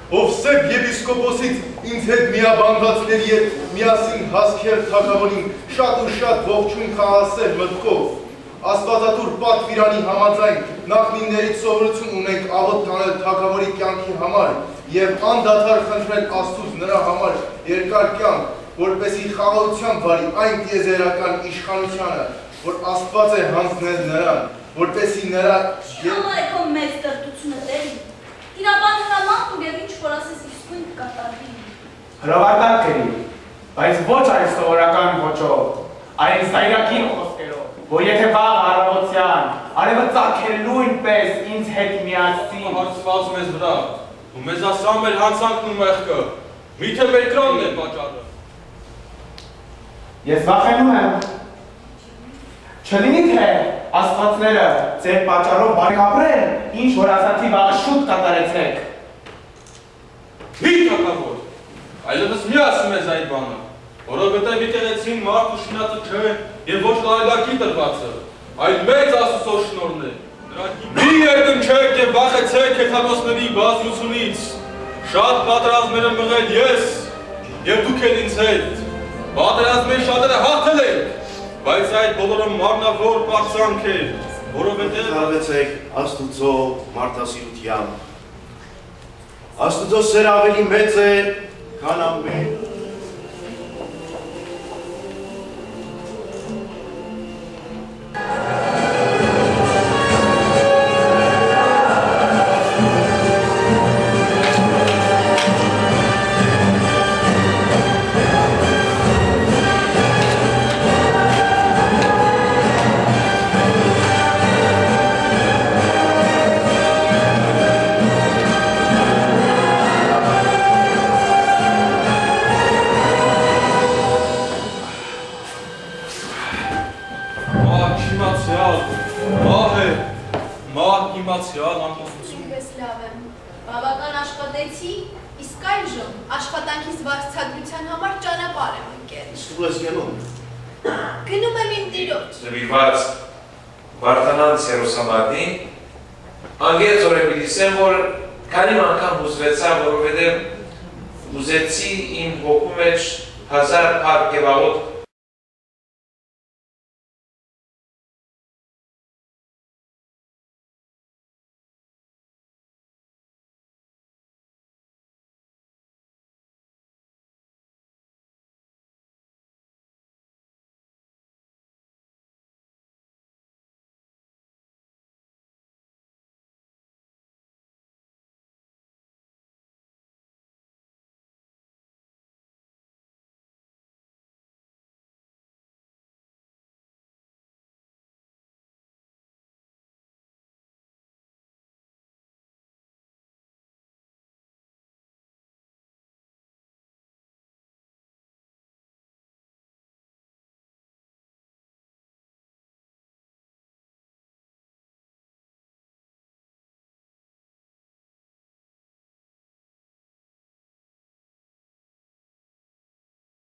ով սև եպիսկոպոսից ինձ հետ միաբանվածների հետ միասին հասքեր թագավորին շատ ու շատ ողջույն խաղացել մտքով, աստվածատուր պատվիրանի համաձայն նախնիներից սովորություն ունենք աղոտ տանել թագավորի կյանքի համար և անդադար խնդրել Աստծուց նրա համար երկար կյանք, որպեսզի խաղաղությամբ վարի այն տիեզերական իշխանությանը, որ Աստված է հանձնել նրան, որպեսզի նրա Շնորհակալ մեծ տրտությունը տերի, իրական հրամանք ու և ինչ-որ ասես իսկույն կկատարվի։ Հրավարտանք կերի, բայց ոչ այս սովորական ոճով, այլ զայրակին խոսքերով, որ եթե վաղ առավոտյան, արևը ծագելույն պես ինձ հետ միասին հարցված մեզ վրա, ու մեզ ասա մեր հանցանքն ու մեղքը, միթե մեր կրանն է պատճառը։ Ես վախենում եմ, չլինի թե աստվածները ձեր պատճառով բարի ապրել, ինչ որ ասացի վաղը շուտ կատարեցեք։ Մի թագավոր, այլևս մի ասում ես այդ բանը, որովհետև եկեղեցին մարդ ու շնացը չէ և ոչ տարեգակի տրվածը, այլ մեծ Աստծո շնորհն է։ Մի երկնչեք և վախեցեք հեթանոսների բազմությունից, շատ պատերազմներ եմ մղել ես և դուք էլ ինձ հետ, պատերազմներ շատերը հաղթել եք, բայց այդ բոլորը մարմնավոր պարծանք է, որովհետև Հարվեցեք Աստուծո մարդասիրությամբ։ Աստուծո սեր ավելի մեծ է, քան ամեն։ Բավական աշխատեցի, իսկ այժմ աշխատանքիս վարձատրության համար ճանապարհ եմ ընկել։ Իսկ դու ես գնում։ Գնում եմ իմ տիրոջ։ Նվիրված Վարդանանց Երուսաղեմին, անգերձորեն պիտի որ քանի անգամ հուզվեցա, որովհետև ուզեցի իմ հոգու մեջ 1000 փառք եւ աղոթք